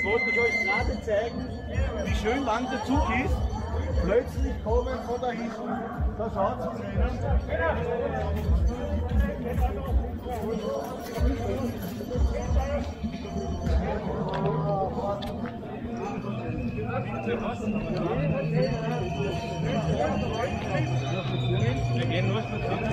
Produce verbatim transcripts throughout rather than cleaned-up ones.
Jetzt wollte ich euch gerade zeigen, wie schön lang der Zug ist. Plötzlich kommen von da hinten, da schaut es drinnen. Wir gehen nur spazieren.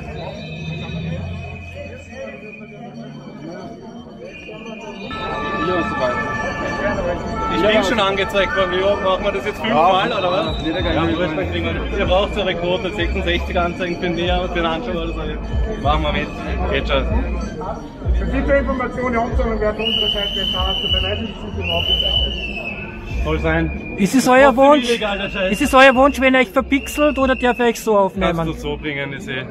Ich bin schon angezeigt worden. Wie machen wir das jetzt fünfmal oder was? Ja, ihr braucht so eine Quote, sechsundsechzig Anzeigen für den Näher, für den Anschauen oder so. Machen wir mit. Geht schon. Für diese Informationen haben Sie und werden unsere Seite erfahren, zu beweisen, dass Sie aufgezeichnet. Soll sein. Ist es euer Wunsch? Ist es euer Wunsch, wenn ihr euch verpixelt oder darf ich euch so aufnehmen? Kannst du so bringen, ist eh.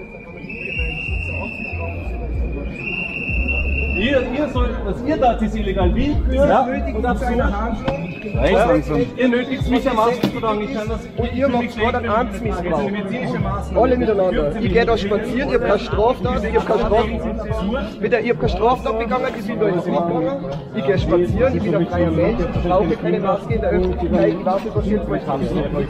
Ihr, ihr sollt, was ihr da ist illegal. Willkür, ja. Und absurd. Ja. Ihr nötigt mich am Masken zu tragen. Ich kann das. Und ihr macht gerade einen Amtsmissbrauch. Alle miteinander. Ich gehe da spazieren, ich habe keine Straftat, ich habe keine Straftat. Mit der, ich habe keine Straftat begangen, die sind da in Sicht gegangen. Ich gehe spazieren, ich bin ein freier Mensch, ich brauche keine Maske in der Öffentlichkeit, ich weiß nicht, was jetzt was haben.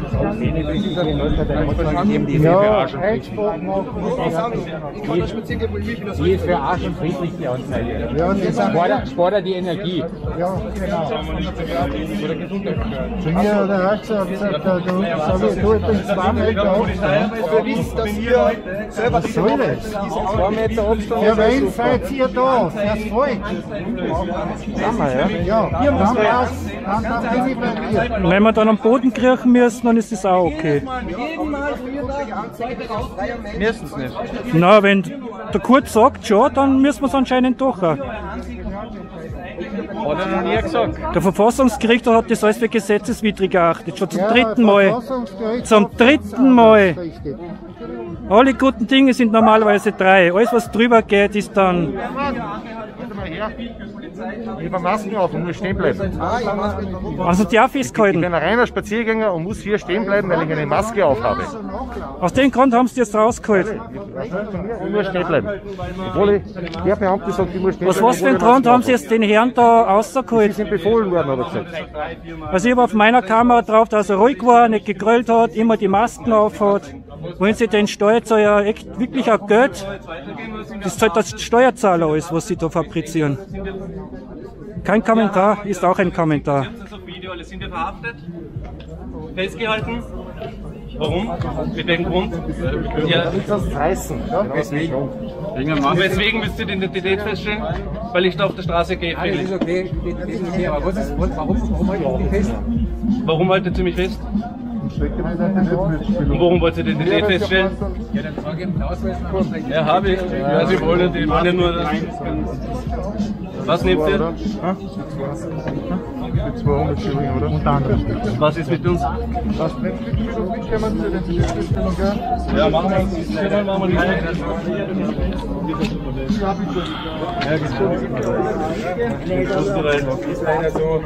Ja, Rechtssport machen. Ich kann da spazieren gehen, wo ich bin. Die ist für Arsch und friedlich, die Anzeige. Ja, und jetzt Sport, Sport die Energie. ja, genau. Oder Gesundheit fördern. Zu mir der Rechtsanwalt gesagt, du, du, ich bin zwei Meter Abstand. Aber wisst, dass ihr selber Was soll das? zwei Meter Abstand. Ja, wen seid ihr da? Fürs Volk? Ja, dann passt. Dann, dann bin ich bei mir. Wenn wir dann am Boden kriechen müssen, dann ist das auch okay. Müssen es nicht. Na, wenn der Kurt sagt schon, dann müssen wir es anscheinend doch auch. Hat er noch nie gesagt. Der Verfassungsgericht hat das alles für gesetzeswidrig erachtet, schon zum Ja, dritten Mal. Verfassungsgericht Zum sagt, dritten das Mal. ist richtig. Alle guten Dinge sind normalerweise drei. Alles, was drüber geht, ist dann. Ich habe Masken auf und muss stehen bleiben. Also die auch Ich festgehalten. bin ein reiner Spaziergänger und muss hier stehen bleiben, weil ich eine Maske auf habe. Aus dem Grund haben sie jetzt rausgeholt. Ich muss stehen bleiben. Obwohl ich, der Beamte sagt, ich muss stehen Was bleiben. was für einen Grund haben sie jetzt den Herrn da Sie rausgeholt? sind befohlen worden, hat er gesagt. Also ich habe auf meiner Kamera drauf, dass er ruhig war, nicht gegrölt hat, immer die Masken auf hat. Wollen sie den Steuerzahler echt wirklich auch Geld? Das zahlt das Steuerzahler alles, was sie da fabrizieren. Kein Kommentar, ist auch ein Kommentar. Sie haben das auf Video, alle sind ja verhaftet, festgehalten. Warum? Mit welchem Grund? Ja, Das reißen. Weswegen? und weswegen müsst ihr die Identität feststellen? Weil ich da auf der Straße gehe. Alles ist okay, das ist okay, aber was ist, warum, warum halten Sie mich fest? Warum haltet ihr mich fest? Und warum wollt ihr die Identität feststellen? Ja, dann sage ich den Ausweis noch. Ja, habe ich. Ja, Sie wollen, die waren ja nur das. Was nehmt ihr? zweihundert Schilling, oder? Unter anderem. Was ist mit uns? Ja, machen wir es. Ja, machen wir nicht. Ist leider so.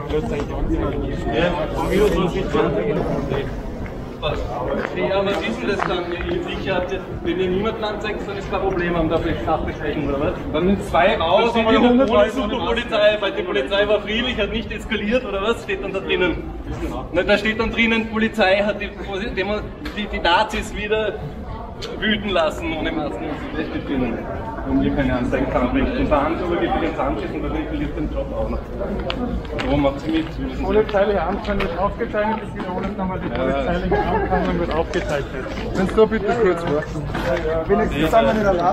Ja, was ist denn das dann? Ich hatte, wenn ihr niemanden anzeigt, dann ist kein Problem, haben da vielleicht Sachbeschränkung oder was? Dann sind zwei raus, sind wieder ohne Superpolizei, weil die Polizei war friedlich, hat nicht eskaliert oder was? Steht dann da drinnen? Na, da steht dann drinnen, Polizei hat die, die, die Nazis wieder wüten lassen ohne Masken. Das steht drinnen. Und ihr keine Anzeigen kann. Wenn ich den Verhandlungen gibt, den Zahnschießen, dann verliert den Job auch noch. Warum macht sie mit? Polizeiliche Amtshandlung wird aufgezeichnet. Ich wiederhole es nochmal, die polizeiliche Amtshandlung wird aufgezeichnet. Kannst du bitte kurz warten? Wenigstens sind wir nicht allein.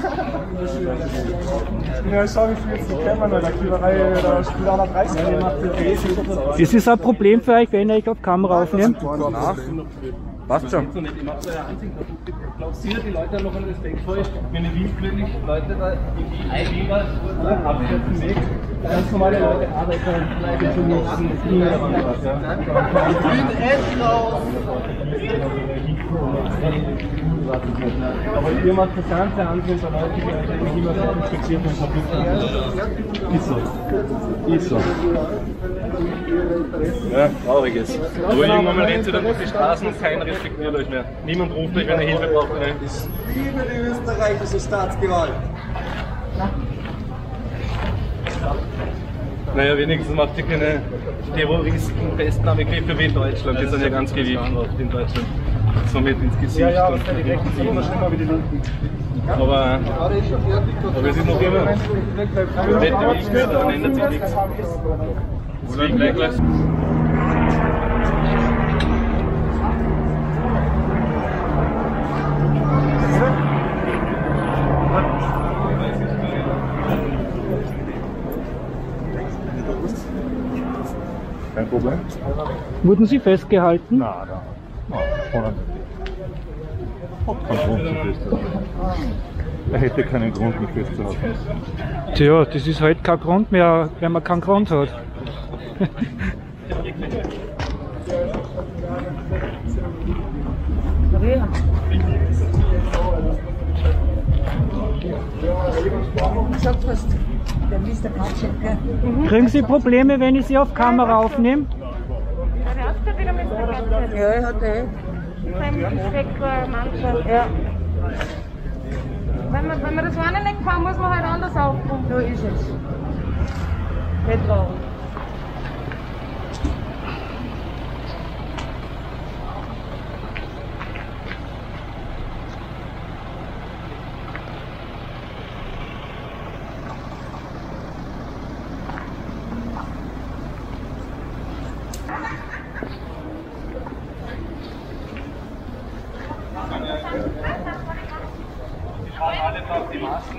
Ja, schau, wie viel jetzt die Kämmer noch, der Kielerei oder zweihundertdreißig gemacht wird. Das ist ein Problem für euch, wenn ihr euch auf Kamera aufnehmt. Passt schon. Glaubst du, die Leute haben noch einen Respekt vor euch? Wenn ihr willkürlich Leute da in die Eingeber abschätzen Weg, ganz normale Leute arbeiten, bleiben zu nutzen, das ging ja was, ja. Ich bin echt raus! Aber ihr macht das ganze Ansehen der Leute, die eigentlich immer so spaziert und verpflichtet. Ist so. Ist so. Ja, trauriges. Aber irgendwann mal rennt ihr dann auf die Straßen und keiner respektiert euch mehr. Niemand ruft euch, wenn ihr Hilfe braucht. Oder? Ich liebe die österreichische Staatsgewalt. Naja, wenigstens macht ihr keine Terroristen-Festnahmegriffe wie in Deutschland. Die sind ja ganz gewissenhaft in Deutschland. Somit ins Gesicht. Ja, ja, die Rechten sind immer schlimmer wie die Linken. Aber, aber es ist noch immer. Das Wetter ist gut, daran ändert sich nichts. Deswegen gleich gleich. Kein Problem. Wurden Sie festgehalten? Nein, nein. Nein, hat keinen Grund, sie festzuhalten. Er hätte keinen Grund, mich festzuhalten. Tja, das ist halt kein Grund mehr, wenn man keinen Grund hat. Kriegen Sie Probleme, wenn ich Sie auf Kamera aufnehme? Ja, er hat eh. Ja. Wenn man, wenn man das eine nicht kann, muss man halt anders aufkommen. So ist es. Nicht traurig. Die Masken.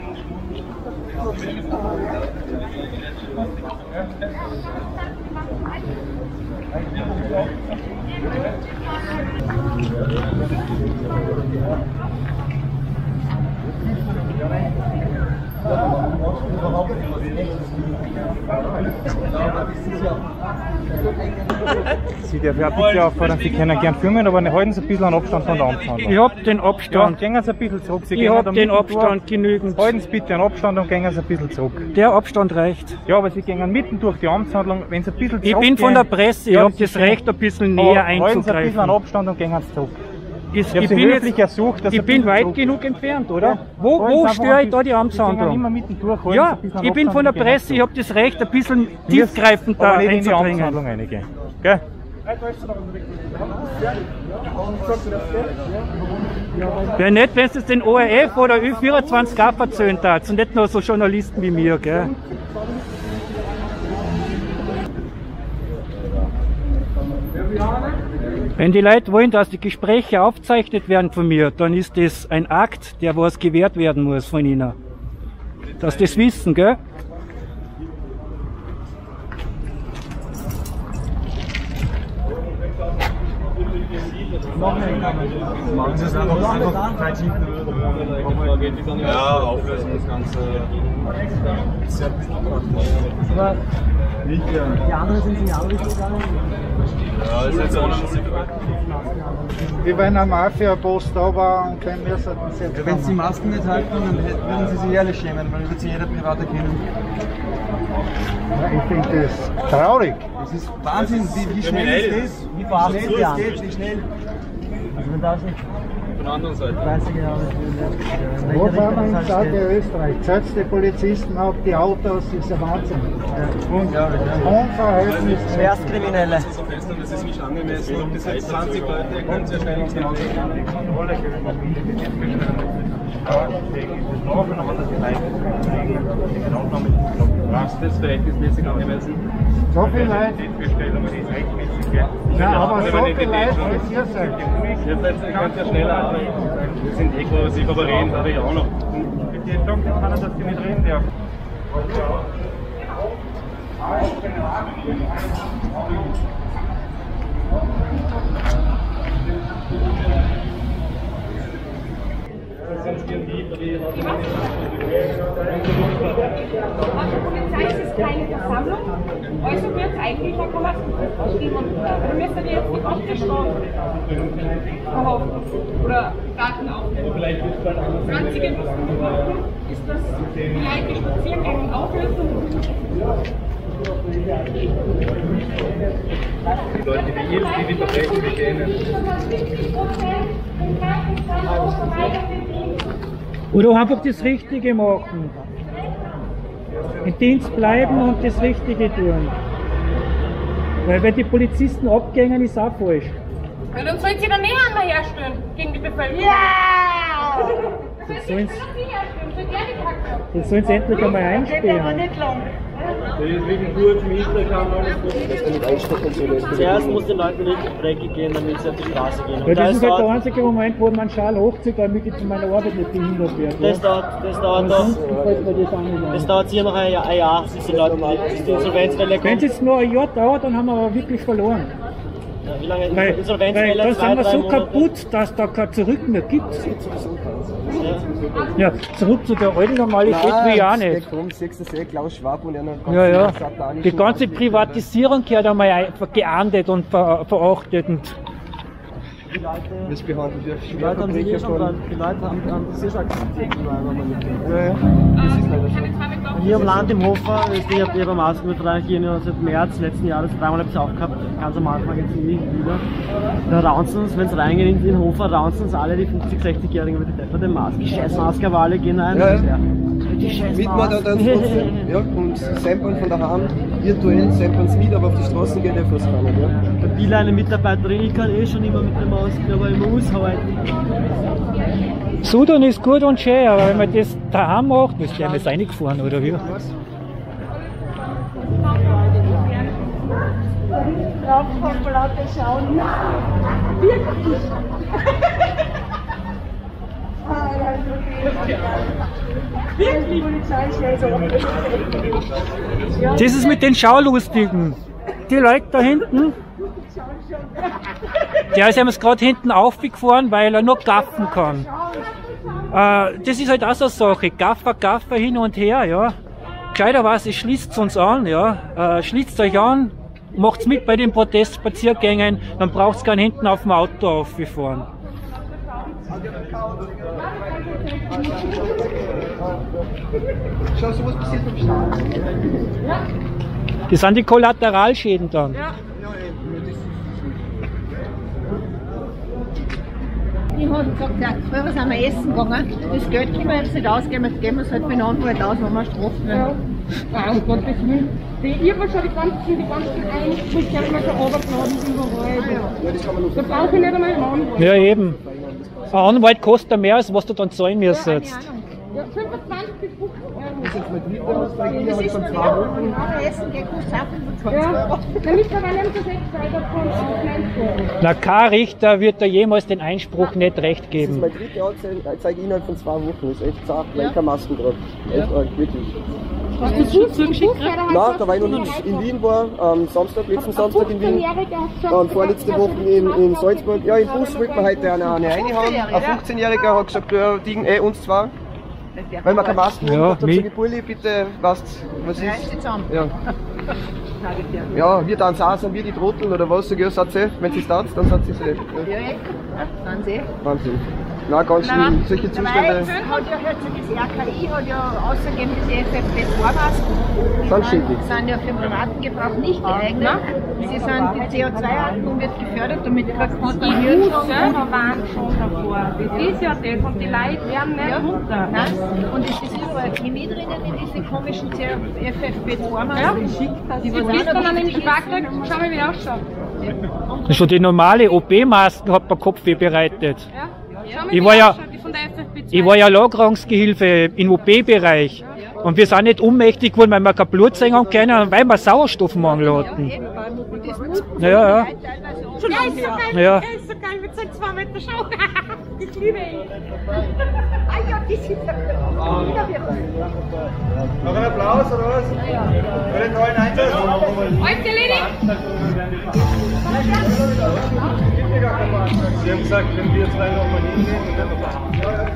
Sie darf ja bitte auffordern, Sie können gern filmen, aber halten Sie ein bisschen einen Abstand von der Amtshandlung. Ich hab den Abstand. Ja, gehen Sie ein bisschen zurück. Sie ich hab den Abstand durch. Genügend. Halten Sie bitte einen Abstand und gehen Sie ein bisschen zurück. Der Abstand reicht. Ja, aber Sie gehen mitten durch die Amtshandlung, wenn Sie ein bisschen zurück Ich bin von der Presse, ja, ich hab das Recht, ein bisschen näher einzugreifen. Halten Sie ein bisschen einen Abstand und gehen Sie zurück. Ich, ich, ich bin, jetzt, ersucht, dass ich bin weit zurück. genug entfernt, oder? Ja. Wo, wo störe ich da die Amtshandlung? Ja, ich bin von der Presse, ich habe das Recht, ein bisschen tiefgreifend da einzudringen. Gell? Wäre nett, wenn es den O R F oder Ö vierundzwanzig A verzöhnt hat und nicht nur so Journalisten wie mir. Gell? Wenn die Leute wollen, dass die Gespräche aufgezeichnet werden von mir, dann ist das ein Akt, der was gewährt werden muss von ihnen. Dass die das wissen, gell? Machen Sie es einfach, einfach Zeit hinten. Ja, auflösen das Ganze. Die anderen sind sich auch nicht gegangen. Ja, ist jetzt auch nicht so. Wie wenn ein Mafia-Boss da war und kein mehr sollten sie jetzt Wenn sie die Masken nicht halten, dann würden sie sich ehrlich schämen, weil würde sie jeder privat erkennen. Ich finde das traurig. Das ist Wahnsinn, wie, wie schnell ist das? Wie schnell es geht, wie schnell. Also wenn das nicht. Von der anderen Seite. Weiß ich genau nicht. Wo fahren wir in Saudi Österreich? Setzt die Polizisten auf die Autos, das ist ein Wahnsinn. Ja. Unglaublich. Ja. Unverhältnismäßig. Schwerstkriminelle. Das ist nicht angemessen. Ob das jetzt zwanzig Leute kommt, sehr schnell ins Genau. Das verhältnismäßig angemessen. So viel Leute. Ja, aber so viel Leute, wie ihr seid. Ihr könnt ja schneller arbeiten. Wir sind eh quasi, aber reden darf ich auch noch. Bitte sagen Sie keiner, dass Sie nicht reden dürfen. Polizei ist es keine Versammlung, also wird es eigentlich noch gemacht. Wir müssen die jetzt nicht auf der Straße verhaften oder Daten aufnehmen. Das Einzige, was wir machen, ist, dass die Leute spazieren gehen und auflösen. Die Leute wie ihr, die die Verbrechen begehen. Oder einfach das Richtige machen. im Dienst bleiben und das Richtige tun. Weil wenn die Polizisten abgängen, ist auch falsch. Ja, dann sollen sie dann nicht einmal herstellen gegen die Bevölkerung. Ja! Dann sollen sie endlich einmal einsperren. Deswegen kurz im Hinterkampf Zuerst muss den Leuten richtig dreckig gehen, damit sie auf die Straße gehen. Ja, das ist halt der einzige Moment, wo man einen Schal hochzieht, damit ich zu meiner Arbeit nicht behindert werde. Das dauert, das dauert doch. Das dauert sicher noch ein Jahr, ein Jahr bis die Leute bis die Insolvenzwelle kommt. Wenn es jetzt noch ein Jahr dauert, dann haben wir aber wirklich verloren. Ja, wie lange Weil, Insolvenzwelle? weil da Zwei, sind wir drei so Monate. kaputt, dass da kein Zurück mehr gibt. Ja, zurück zu der alten Normalität will ich auch nicht. Klaus Schwab und einer Ja, ja. satanischen Die ganze Privatisierung gehört einmal einfach geahndet und ver verachtet. Und Das behandelt wird. Die Leute haben sich eh schon dran, die Leute haben, haben das eh schon akzeptiert. Ja, ja. Das ist leider so. Hier am Land im Hofer, ich habe hab am Ausgangsbereich hier seit März letzten Jahres, dreimal habe ich es auch gehabt, ganz am Anfang jetzt nie wieder. Da raunzen uns, wenn es reingeht in den Hofer, raunzen uns alle die fünfzig-, sechzigjährigen mit der den Maske. Die scheiß Maske, aber alle gehen rein. Ja, ja. Die scheiß Mitmachen Maske. dann trotzdem, ja, und samplen von daheim, virtuell samplen es mit, aber auf die Straßen geht ja fast keiner, ja. Der Bieler, eine Mitarbeiterin, ich kann eh schon immer mit der Maske, aber ich muss halten. Sudan ist gut und schön, aber wenn man das daheim macht, müsste ja jetzt reingefahren, oder wie? Draufkommen, lauter schauen. Wirklich. Wirklich, Polizei schnell so. Das ist mit den Schaulustigen. Die Leute da hinten, der ist jetzt gerade hinten aufgefahren, weil er nur gaffen kann. Äh, das ist halt auch so eine Sache. Gaffer, Gaffer hin und her, ja. Gescheiterweise schließt uns an, ja. Äh, schließt euch an, macht's mit bei den Protestspaziergängen, dann braucht's keinen hinten auf dem Auto aufgefahren. Schau, so was passiert beim Staat. Das sind die Kollateralschäden dann. Ja. Ich habe gesagt, ja, früher sind wir essen gegangen, das Geld können wir jetzt nicht ausgeben, jetzt geben wir es halt für den Anwalt aus, wenn wir strafen. Ja. Ah, um Gottes Willen. Die, ich habe schon die ganzen, die ganzen Einsprüche haben wir schon runtergeladen überall. Da brauche ich nicht einmal einen Anwalt. Ja, eben. Ein Anwalt kostet mehr, als was du dann zahlen müsst jetzt. Ja, fünfundzwanzig bis fünfzig Euro. Das ist nur ja, Essen geht kostet auch fünfundzwanzig Ja, Euro. dann mittlerweile haben sie sechs Seiten von Aufnahme. Na, kein Richter wird da jemals den Einspruch nicht recht Das ist geben. mein dritter Anzeige innerhalb von zwei Wochen. Das ist echt zart, weil ich keine Masken trage. Echt arg, wirklich. Hast du Such zugeschickt? Nein, da war ich noch nicht. In Wien war, am Samstag, letzten Samstag in Wien. Und vorletzte Woche in, in Salzburg. Ja, im Bus wollten wir heute eine, eine reinhauen. Ein fünfzehnjähriger hat gesagt, ja, die eh uns zwei. Weil wir keine Masken haben. Ja, Hat gesagt, Bulli, bitte, weißt was ist? Ja. Ja, wir dann auch, sind wir die Trotteln oder was? Sag ich, ja, sagt sie, wenn sie es tat, dann sagt sie es nicht. Ja, sind sie. Wahnsinn. Nein, ganz schlimm. Solche Zustände. Hat ja halt so das R K I hat ja außerdem diese F F P zwei Masken. Ganz schädlich. Sind ja für privaten Gebrauch nicht geeignet. Sie sind, die C O zwei Atmung wird gefördert, damit kriegt man Die die Jungs Hirn selber waren schon davor. Das ist ja das und die Leute werden nicht runter. Nein, und es ist überall Chemie drinnen in diese komischen F F P zwei Masken. Ja, die ich was gehst auch dann noch an den wichtig Spack, ist. schau mal, wie er ausschaut. Schon die normale O P-Masken hat man Kopfweh bereitet. Ja? Schau mal, Ich wie war er ja- ausschaut, die von der F F P zwei. Ich war ja Lagerungsgehilfe im O P-Bereich. Und wir sind nicht ohnmächtig geworden, weil wir kein Blut sehen können, sondern weil wir Sauerstoffmangel hatten. Und das muss Ja, ja, ja. Schon ja, ist so geil, Ja. ja, ist so geil mit seinen zwei Meter Schau. Das liebe ich. Ah ja, die sind ja Noch ein Applaus oder was? Für den neuen Einsatz? Heute erledigt? Sie haben gesagt, wenn wir zwei noch mal hingehen, dann werden wir verhaftet.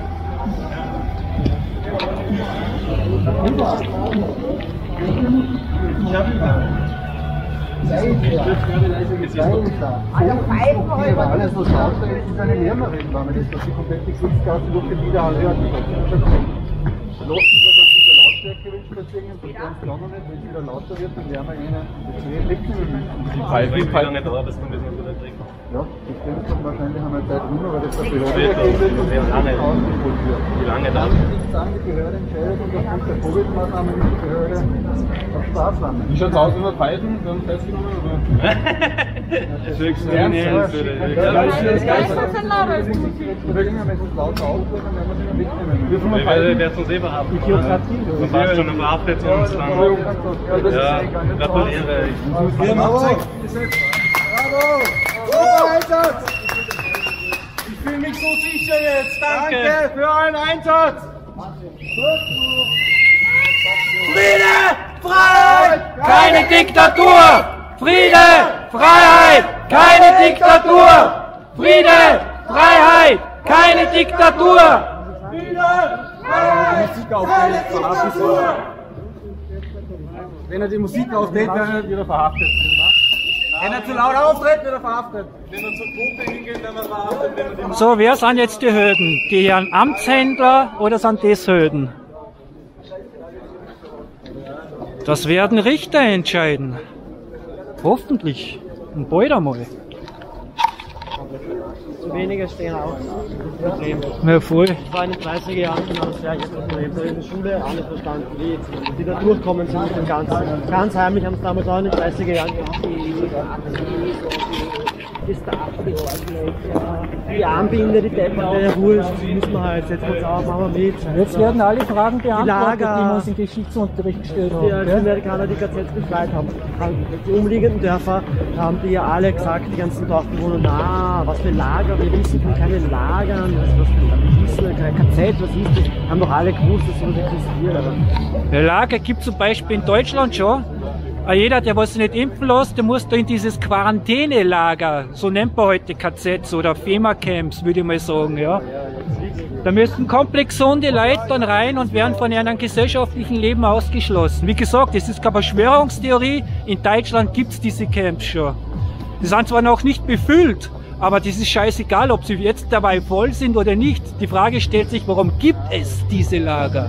Ich habe Das war alles, was raus ist, ist eine Lehrerin, weil man das, was die komplette Gesichtsgasse durch den Wiederhall hört. Lassen wir das wieder laut. Lautstärke will spazieren und ganz klar noch nicht, wenn es wieder lauter wird, dann werden wir ihnen das Reh lecken. Wie lange dauert das, dann müssen wir wieder trinken? Ja, das stimmt schon, wahrscheinlich haben wir Zeit rum, aber das ist Wie der lange? Wie lange dauert das? Ich sagen, die Behörde entscheidet und aufgrund der Covid-Maßnahmen ist die Behörde auf Sparflamme. Wie schaut es aus, wenn wir pfeifen? Werden festgenommen oder? Das ist höchst ernst. Wir werden uns eh verhaften. Man passt schon verhaftet und dann. Ja, gratuliere. Bravo! Super Einsatz! Ich fühle mich so sicher jetzt. Danke, Danke für euren Einsatz! Friede, Freiheit, keine Diktatur! Friede, Freiheit, keine Diktatur! Friede, Freiheit, keine Diktatur! Friede, Freiheit, keine Diktatur! Wenn er die Musik auftritt, wird er wieder verhaftet. Wenn er zu laut auftritt, wird er verhaftet. Wenn er zur Gruppe hingeht, werden wir verhaftet. Wenn er die So, wer sind jetzt die Hürden? Die Herren Amtshändler oder sind das Hürden? Das werden Richter entscheiden. Hoffentlich. Und bald einmal. Zu wenige stehen auch. Das Problem. Ja, voll. Ich war in den dreißiger Jahren genau das gleiche Problem. Da in der Schule alle verstanden, wie die da durchkommen sind mit dem Ganzen. Ganz heimlich haben es damals auch in den dreißiger Jahren gemacht. Die Armbinde, die Depperte, der Wurscht, müssen wir halt, setzen wir uns auf, machen wir mit. Jetzt werden alle Fragen beantwortet, die, Lager, die wir uns im Geschichtsunterricht gestellt haben. Die, die Amerikaner, die K Zs befreit haben, die umliegenden Dörfer, haben die ja alle gesagt, die ganzen Dorfbewohner, na, was für Lager, wir wissen von keinen Lagern, was, was wir wissen, kein K Z, was ist das? Haben doch alle gewusst, dass sowas existiert. Aber. Der Lager gibt zum Beispiel in Deutschland schon. Jeder, der was nicht impfen lässt, der muss da in dieses Quarantänelager, so nennt man heute K Zs oder FEMA-Camps, würde ich mal sagen, ja. Da müssen komplett gesunde Leute dann rein und werden von ihrem gesellschaftlichen Leben ausgeschlossen. Wie gesagt, das ist keine Verschwörungstheorie, in Deutschland gibt es diese Camps schon. Die sind zwar noch nicht befüllt, aber das ist scheißegal, ob sie jetzt dabei voll sind oder nicht. Die Frage stellt sich, warum gibt es diese Lager?